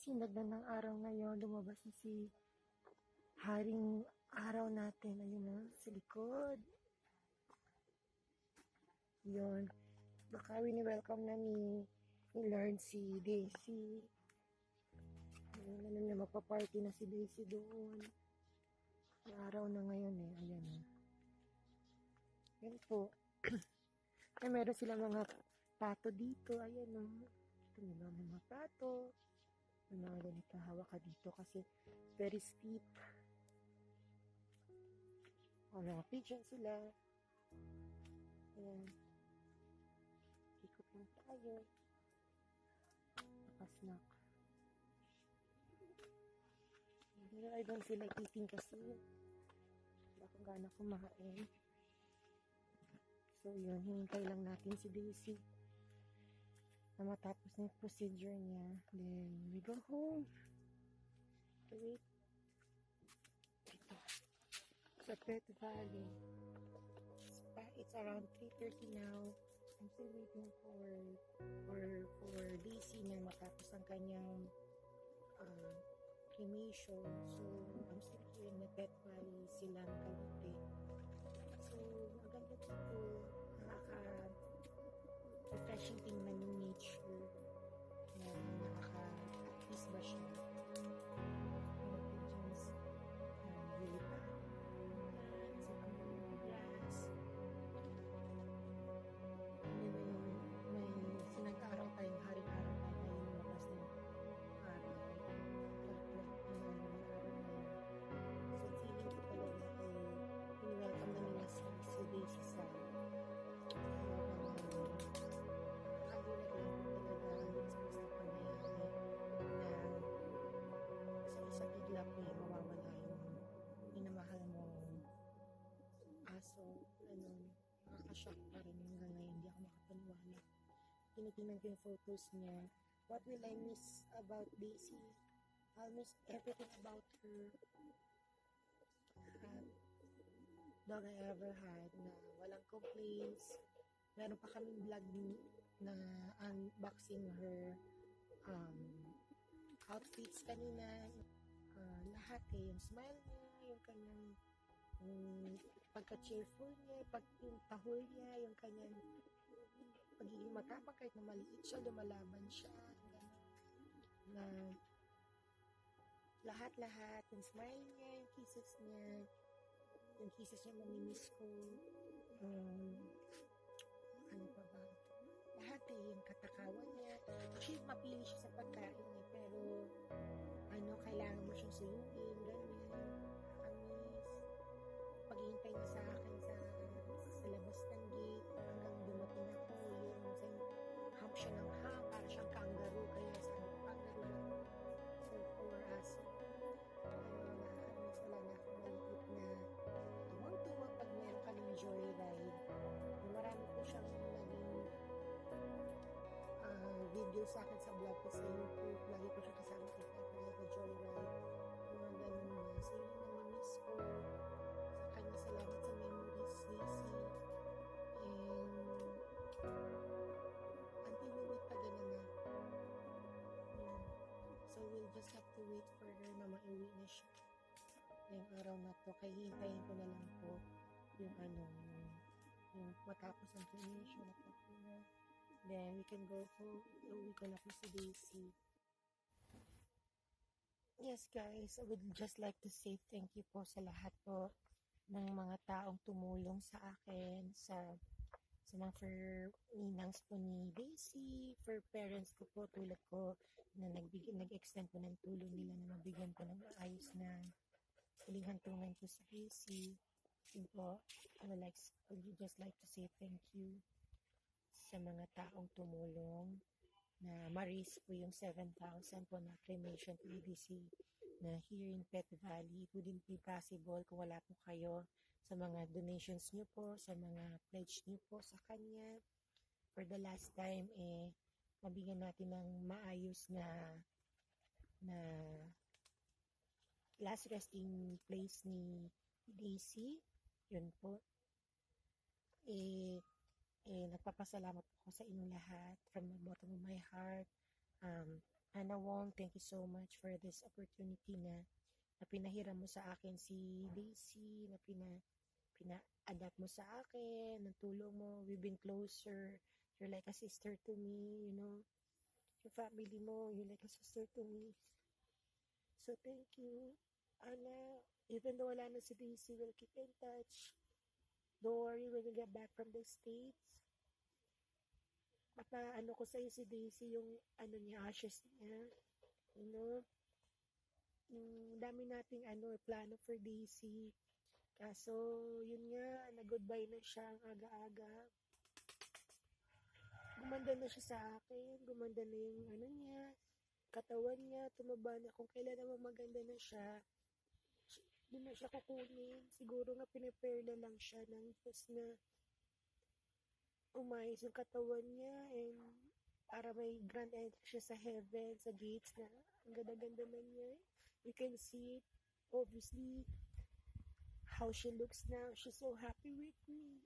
sinag na ng araw ngayon, lumabas na si Haring Araw natin. Ayun na, sa likod. Yun. Baka wini-welcome na ni Lord si Daisy. Ayun na magpa-party na si Daisy doon. Yung araw na ngayon eh. Ayan na. Yan po. Ay, meron sila mga pato dito. Ayan o. Ito nila mga pato. May mga ganito hawak ka dito kasi very steep. O, mga pigeon sila. Ayan. Ikot lang tayo. Nakasnack. Pero I don't feel like eating kasi wala akong gana kumain. So yun, hintay lang natin si Daisy na matapos na yung procedure niya. Then we go home. Wait. Ito. Sa Pet Valley. It's around 3:30 now. I'm still waiting for Daisy na matapos ang kanyang cremation. So I'm still here in the Pet Valley, Silang Cavite. So maganda dito, nakaka-refreshing tingnan yung nature na nakaka-peace ba siya. Mga pigeons really bad. Sa mga grass. May sinag-araw tayong haring-araw tayo ngayon lumabas ng araw. So feeling ko talaga ay welcome na nila si Daisy sa kagulat lang talaga expose na pangyayari na sa isang iglap eh mawawala yung minamahal mong aso. Nakaka-shock pa rin hanggang ngayon, hindi ako makapaniwala. Tinitingnan ko yung photos niya. What will I miss about Daisy? I'll miss everything about her. Dog I ever had na walang complaints. Meron pa kaming vlog na unboxing her outfits kanina. Lahat eh. Yung smile niya, yung kanyang pagka-cheerful niya, yung tahol niya, yung kanyang pagiging matapang kahit na maliit siya, lumalaban siya. Na lahat-lahat, yung smile niya, yung kisses niya mamimiss ko. Ano pa ba? Lahat eh, yung katakawan niya. Actually, mapili siya sa pagkain eh, pero kailangan mo siyang suyuin, ganyan. Amis. Paghihintay niya sa akin sa labas ng gate hanggang dumating ako, yun, ham siya ng ham, para siyang kangaroo, kaya sabi ko, kangaroo lang. So, for us, wala na akong maliit na tuwang-tuwa pag meron kaming joyride. Marami po siyang naging video sa akin sa vlog ko sa YouTube. Lagi ko siya kasama sa joyride. Mga ganun na. So, yun ang miss ko. Sa kanya, salamat sa memories, Daisy. And until we meet again na. So, we'll just have to wait for her na maiuwi na siya. Ngayong araw na to, kaya hintayin ko na lang po yung yung matapos ang cremation na po na. Then, we can go home. Uwi ko na po si Daisy. Yes, guys, I would just like to say thank you po sa lahat po ng mga taong tumulong sa akin, sa mga for ninangs po ni Daisy, for parents ko po, tulad ko, na nag-extend po ng tulong nila na mabigyan po ng ayos na huling-hantungan po si Daisy. Yun po, I would just like to say thank you sa mga taong tumulong na ma-raise po yung 7,000 po na cremation po EDC na here in Pet Valley. It wouldn't be possible kung wala po kayo sa mga donations nyo po, sa mga pledge nyo po sa kanya. For the last time, mabigyan natin ng maayos na last resting place ni Daisy. Yun po. Nagpapasalamat po ako sa inyong lahat from the bottom of my heart. Hannah Wong, thank you so much for this opportunity na pinahiram mo sa akin si Daisy, na pina-adapt mo sa akin, ng tulong mo, we've been closer. You're like a sister to me, you know. Your family mo, you're like a sister to me. So, thank you. Ana, even though wala na si Daisy, we'll keep in touch. Don't worry, when you get back from the States, ano ko sa'yo si Daisy yung niya, ashes niya. You know, dami nating plano for Daisy. Kaso, yun nga, nag-goodbye na siya ang aga-aga. Gumanda na siya sa akin, gumanda na yung niya, katawan niya, tumaba na. Kung kailan naman maganda na siya, doon na siya kukunin. Siguro nga pinipare na lang siya ng tapos na umayos yung katawan niya and para may grand entry siya sa heaven, sa gates na ang ganda-ganda na niya. You can see it, obviously, how she looks now. She's so happy with me.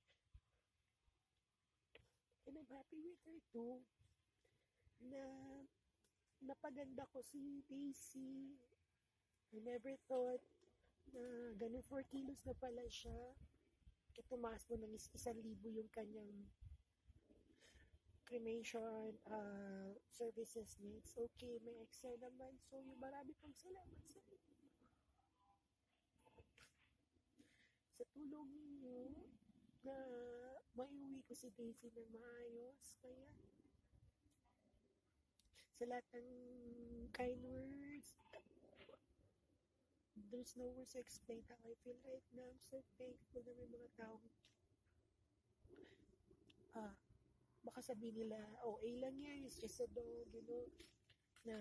And I'm happy with her too. Na napaganda ko si Daisy. I never thought na ganun 4 kilos na pala siya. Kaya tumaas mo ng 1,000 yung kanyang cremation services niya. It's okay, may extra naman. So, yung marami pang salamat sa inyo. Sa tulong niyo na maiuwi ko si Daisy na maayos. Kaya, sa lahat ng kind words, there's no words to explain how I feel right now. I'm so thankful na may mga taong baka sabihin nila, OA lang yan, it's just a dog, you know, na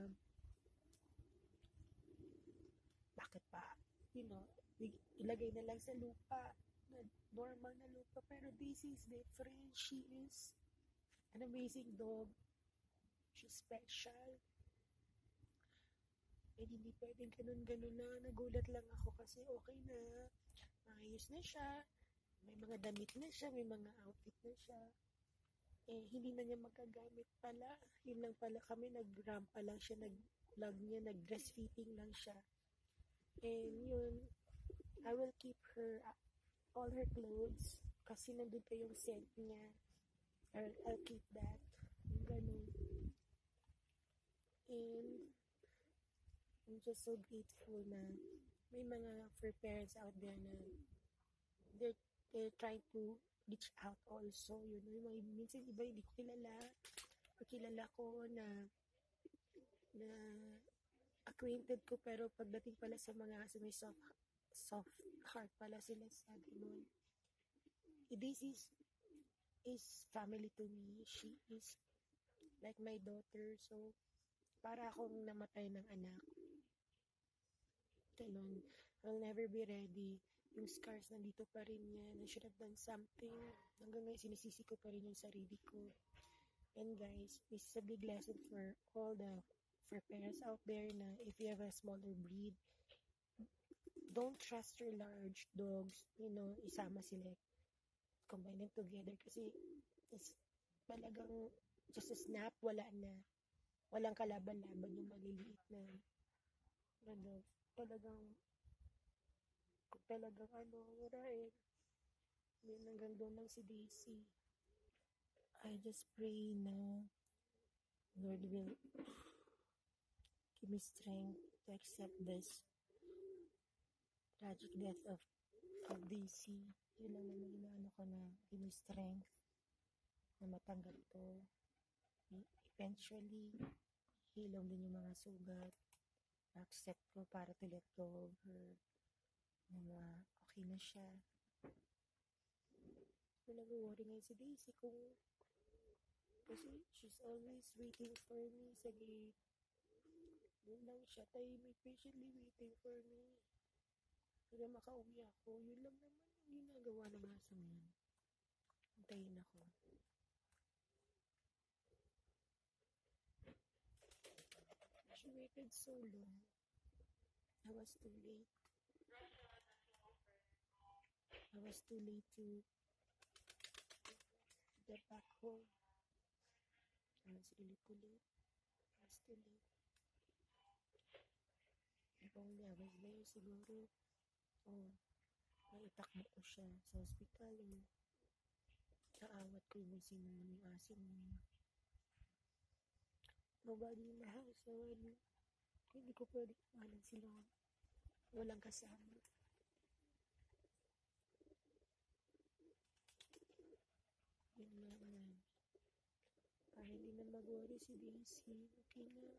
bakit pa, you know, ilagay na lang sa lupa, na normal na lupa, pero this is different. She is an amazing dog. She's special. And hindi pwedeng ganun-ganun na. Nagulat lang ako kasi okay na. Maayos na siya. May mga damit na siya. May mga outfit na siya. Eh, hindi na niya magagamit pala. Yun lang pala kami. Nag-ramp pa lang siya. Nag-vlog niya. Nag-breastfeeding lang siya. And yun, I will keep her, all her clothes. Kasi nandun pa yung scent niya. I'll keep that. Yung ganun. And I'm just so grateful na may mga fur parents out there na they're trying to reach out also. You know, yung minsan iba hindi ko kilala. Kilala ko na acquainted ko pero pagdating pala sa mga may soft heart pala sila sa ganun. This is family to me. She is like my daughter. So, para akong namatay ng anak. Ganun. I'll never be ready. Yung scars nandito pa rin yan. I should have done something. Hanggang ngayon, sinisisi ko pa rin yung sarili ko. And guys, this is a big lesson for all for parents out there na if you have a smaller breed, don't trust your large dogs. You know, isama sila. Combine them together kasi it's talagang just a snap, wala na. Walang kalaban-laban yung maliliit na talagang wala eh. Yun, hanggang doon lang si Daisy. I just pray na Lord will give me strength to accept this tragic death of Daisy. Yun lang naman inaano ko na give me strength na matanggap to. Eventually, hilom din yung mga sugat. Accept ko para to let go of her. Na okay na siya. So, nag-worry ngayon si Daisy kasi she's always waiting for me sa gate. Yun lang siya, may patiently waiting for me. Kaya makauwi ako. Yun lang naman yung ginagawa ng aso ngayon. Antayin ako. She waited so long. I was too late. I was too late to get back home. I was really too late. was too late. If only I was there, siguro, maitakbo ko siya sa hospital, kaawat ko yung sino man yung asin niya. Nobody in the house, so hindi ko pwede kumalan sila. Walang kasama. Yun lang yan. Para hindi na mag-worry si Daisy. Okay na.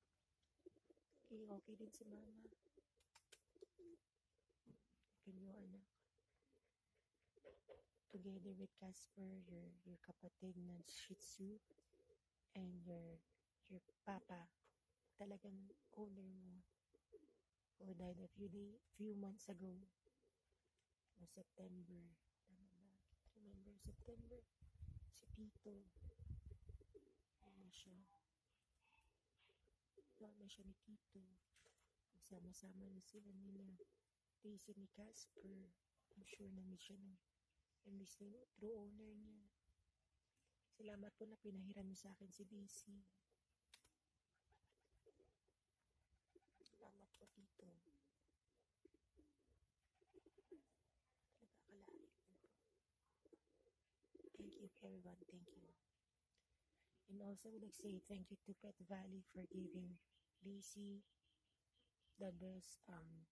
Okay din si Mama. Okay yung anak. Together with Casper, your kapatid na Shih Tzu, and your papa, talagang owner mo, who died a few months ago, no September, tama ba? Remember September? Si Tito, mama siya ni Tito, magsama-sama na sila nila, Daisy ni Casper. I'm sure na-miss siya ng true owner niya. Salamat po na pinahiran mo sa akin si Daisy. Salamat po, Tito. Nagkakalain po. Thank you, everyone. Thank you. And also, I would like to say thank you to Pet Valley for giving Daisy the best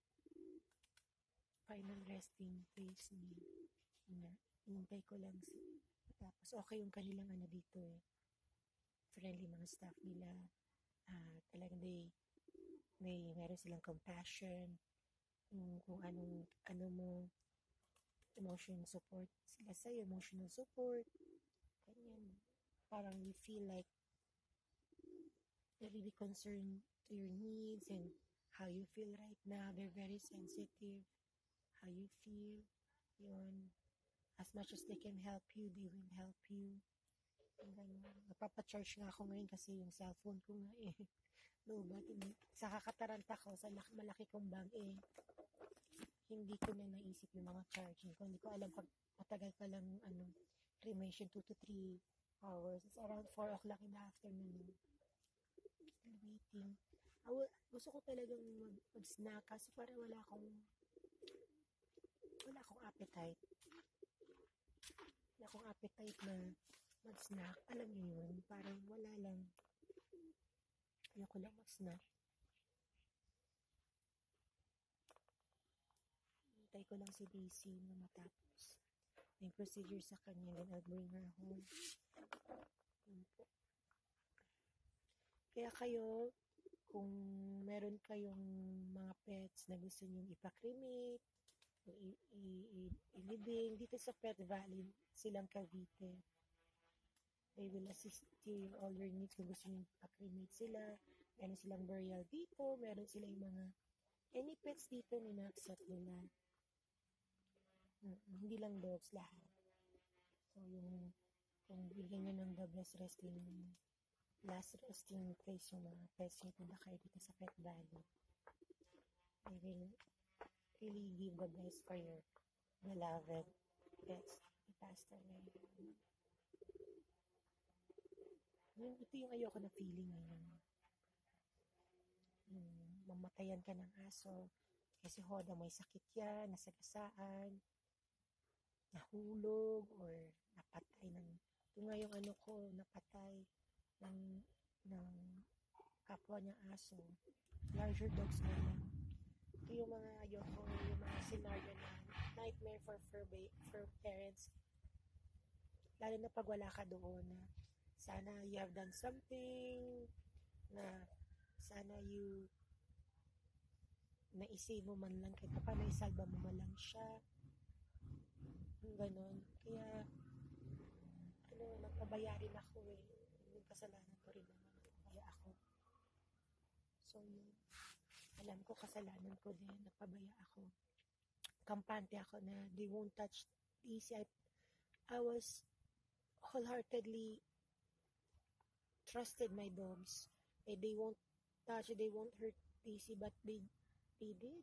final resting place niya. Hinintay ko lang tapos okay yung kanilang dito friendly mga staff nila. Talagang meron silang compassion, kung ano mo, emotional support sila sa'yo, emotional support, ganyan. Parang you feel like they're really concerned to your needs and how you feel right now. They're very sensitive, how you feel, yun. As much as they can help you, they will help you. Napapacharge nga ako ngayon kasi yung cellphone ko nga sa kakataranta ko, sa malaki kong bag hindi ko na naisip yung mga charging ko. Hindi ko alam pag matagal pa lang cremation 2 to 3 hours. It's around 4 o'clock in the afternoon. Still waiting. Gusto ko talagang mag-snack kasi para wala akong appetite. Wala akong appetite na mag-snack. Alam niyo yun, parang wala lang. Ayoko lang mag-snack. Hintay ko lang si Daisy na matapos yung procedure sa kanya, then I'll bring her home. Kaya kayo, kung meron kayong mga pets na gusto nyong ipa-cremate, i-living, dito sa Pet Valley, silang Cavite. They will assist you all your needs kung gusto nyo ipa-cremate sila. Meron silang burial dito, meron silang mga any pets dito nina-accept nila. Hindi lang dogs, lahat. So, kung bigyan nyo ng the last resting place yung mga pets nyo, punta kayo dito sa Pet Valley. They will really give the best for your beloved pets who passed away. Ito yung ayoko na feeling ngayon. Mamatayan ka ng aso kasi may sakit yan, nasagasaan, nahulog, or napatay ito nga yung napatay ng kapwa niya aso. Larger dogs na lang. Ito yung mga ayoko, yung mga scenario na nightmare for parents. Lalo na pag wala ka doon na sana you have done something, na sana na-save mo man lang, kahit pa na-isalba mo man lang siya. Ganon. Kaya, nagpabaya rin ako Yung kasalanan ko rin naman, nagpabaya ako. So, alam ko kasalanan ko din, nagpabaya ako. Kampante ako na they won't touch Daisy. I was wholeheartedly trusted my dogs. They won't touch, they won't hurt Daisy, but they did.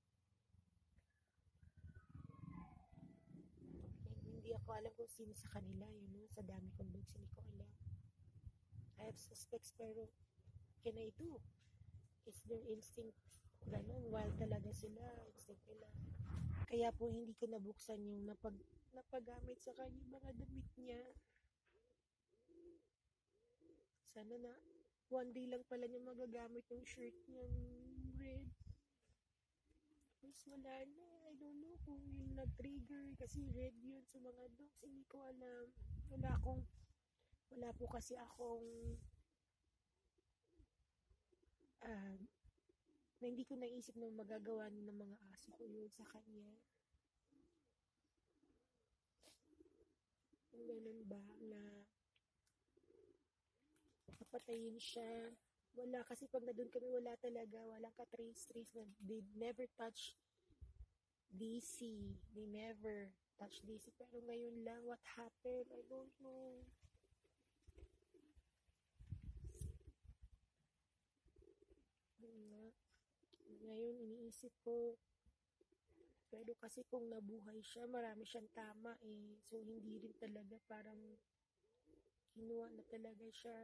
Hindi ako alam kung sino sa kanila, sa dami kong dogs, hindi ko alam. I have suspects, pero can I do? Is their instinct ganun? Wild talaga sila. Instinct nila. Kaya po hindi ko nabuksan yung napagamit sa kanya mga damit niya. Sana na one day lang pala niya magagamit yung shirt niya red. Tapos wala na. I don't know kung yung nag-trigger kasi red yun sa mga dogs. Hindi ko alam. Wala po kasi akong na hindi ko naisip na magagawa ng mga aso ko yun sa kanya. Kung ganun ba na papatayin siya. Wala kasi pag na doon kami wala talaga. Walang ka-trace na they never touch DC. They never touch DC. Pero ngayon lang, what happened? I don't know. Ngayon, iniisip ko, pero kasi kung nabuhay siya, marami siyang tama eh. So, hindi rin talaga parang kinuha na talaga siya.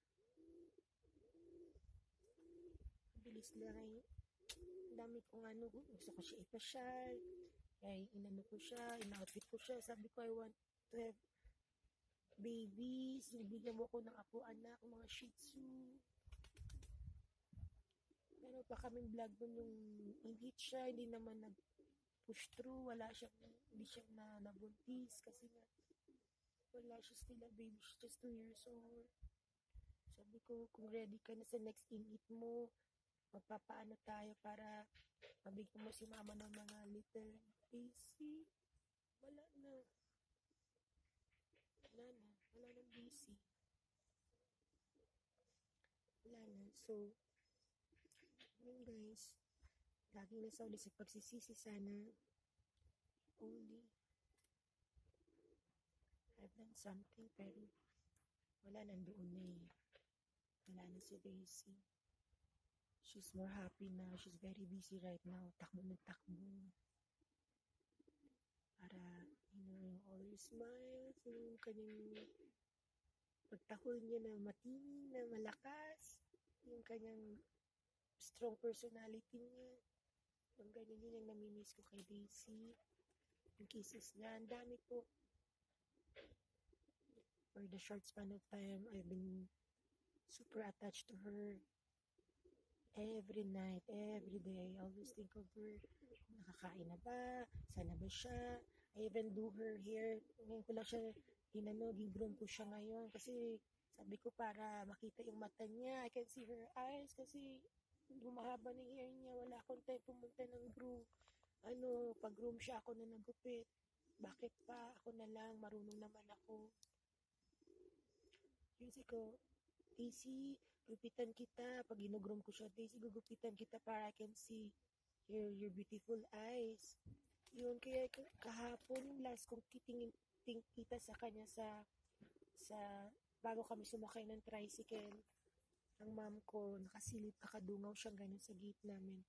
Bilis lang eh. Dami kong gusto ko siya ipasyal. Kaya inano ko siya, in-outfit ko siya. Sabi ko, I want to have babies. Bigyan mo ko ng apo anak, mga shih tzu. Pero pa kaming vlog nun yung ingit siya, hindi naman nag-push through, hindi siya nabuntis kasi nga wala siya still a baby, she's just 2 years old. Sabi ko, kung ready ka na sa next ingit mo, magpapaano tayo para mabigyan mo si mama ng mga little busy. Wala nang busy. Wala na. So, yun guys, lagi na sa ulit sa pagsisisi sana only I've done something pero wala nandoon na eh. Wala na si Daisy. She's more happy now. She's very busy right now. Takbo ng takbo. Para, yung always smiles, yung kanyang pagtahol niya na matini, na malakas, yung kanyang strong personality niya. Yung ganyan yun yung namimiss ko kay Daisy. Yung kisses niya, ang dami po. For the short span of time, I've been super attached to her. Every night, every day, I always think of her. Nakakain na ba? Sana ba siya? I even do her hair. Ngayon ko lang siya, gigroom ko siya ngayon. Kasi sabi ko para makita yung mata niya. I can see her eyes kasi lumahaba ng hair niya. Wala akong time pumunta ng groom. Pag-groom siya, ako na nagupit. Bakit pa? Ako na lang, marunong naman ako. Yun ko, Daisy, gupitan kita. Pag ginugroom ko siya, Daisy, gugupitan kita para I can see your beautiful eyes. Yun, kaya kahapon, yung last kong kita sa kanya sa bago kami sumakay ng tricycle, ang mom ko, nakasilip, nakadungaw siyang ganun sa gate namin.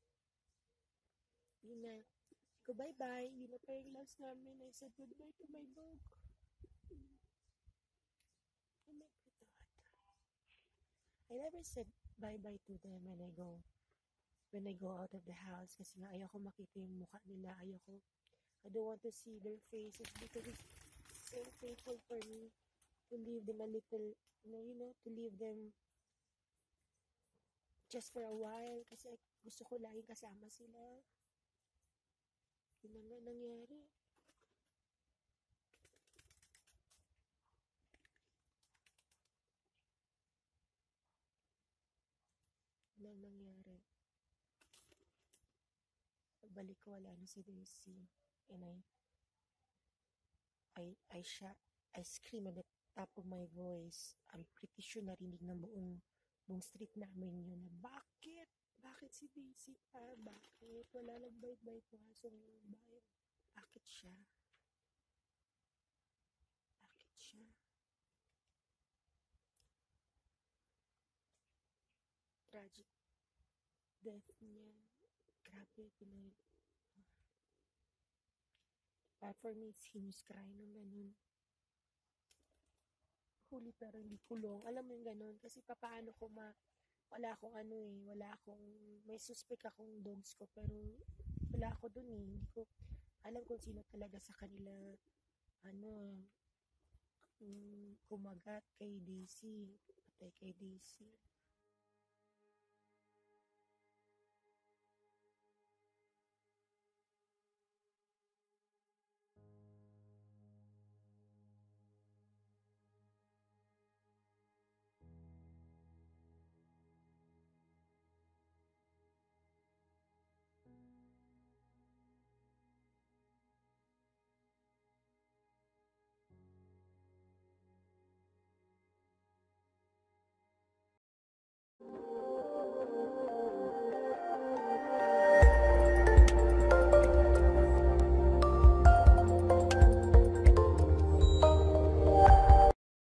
Yun na, ko bye-bye, yun na pa yung last namin. I said goodbye to my dog. Oh my God. I never said bye-bye to them when I go out of the house kasi nga ayoko makita yung mukha nila. I don't want to see their faces because it's so painful for me to leave them a little, to leave them just for a while kasi gusto ko laging kasama sila. Yun na nga nangyari. Pagbalik ko, wala na si Daisy. And I scream at the top of my voice. I'm pretty sure narinig ng buong street namin yun na, bakit? Bakit si Daisy pa? Bakit? Wala lang bait-bait ng aso ng bayan. Bakit siya? Tragic death niya. Grabe, for me, it's heinous crime ng ganun. Huli pero hindi kulong. Alam mo yung ganun? Kasi paano ko wala akong ano eh, wala akong, may suspect akong dogs ko, pero wala ako dun eh. Hindi ko alam kung sino talaga sa kanila, ano, kumagat kay Daisy, patay kay Daisy.